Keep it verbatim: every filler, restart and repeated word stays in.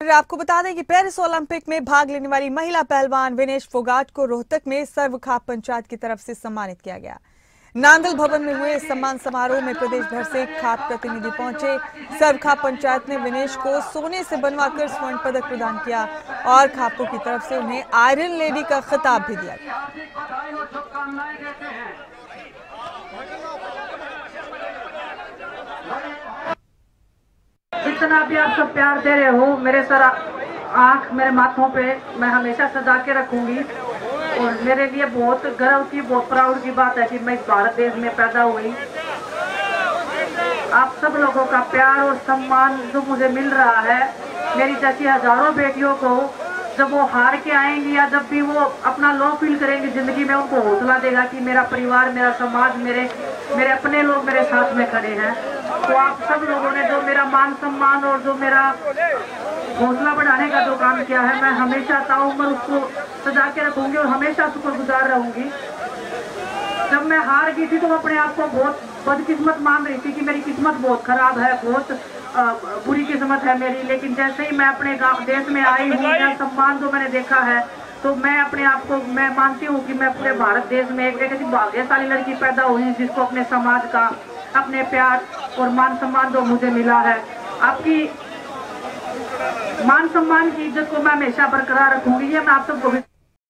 आपको बता दें कि पेरिस ओलंपिक में भाग लेने वाली महिला पहलवान विनेश फोगाट को रोहतक में सर्व खाप पंचायत की तरफ से सम्मानित किया गया। नांगल भवन में हुए इस सम्मान समारोह में प्रदेश भर से खाप प्रतिनिधि पहुंचे। सर्व खाप पंचायत ने विनेश को सोने से बनवाकर स्वर्ण पदक प्रदान किया और खापों की तरफ से उन्हें आयरन लेडी का खिताब भी दिया। जितना भी आप सब प्यार दे रहे हो, मेरे सर आंख मेरे माथों पे मैं हमेशा सजा के रखूंगी। और मेरे लिए बहुत गर्व की, बहुत प्राउड की बात है कि मैं इस भारत देश में पैदा हुई। आप सब लोगों का प्यार और सम्मान जो मुझे मिल रहा है, मेरी जैसी हजारों बेटियों को जब वो हार के आएंगी या जब भी वो अपना लो फील करेंगे जिंदगी में, उनको हौसला देगा कि मेरा परिवार, मेरा समाज, मेरे मेरे अपने लोग मेरे साथ में खड़े हैं। तो आप सब लोगों ने जो मेरा मान सम्मान और जो मेरा हौसला बढ़ाने का जो काम किया है, मैं हमेशा ताउम्र उसको सजा के रखूंगी और हमेशा शुक्रगुजार रहूंगी। जब मैं हार गई थी तो अपने आप को बहुत बदकिस्मत मान रही थी कि मेरी किस्मत बहुत खराब है, बहुत बुरी किस्मत है मेरी। लेकिन जैसे ही मैं अपने गाँव देश में आई हूँ, मेरा सम्मान जो मैंने देखा है, तो मैं अपने आप को मैं मानती हूँ कि मैं पूरे भारत देश में एक ऐसी भाग्यशाली लड़की पैदा हुई जिसको अपने समाज का, अपने प्यार और मान सम्मान जो मुझे मिला है। आपकी मान सम्मान की इज्जत को मैं हमेशा बरकरार रखूंगी, ये मैं आप सबको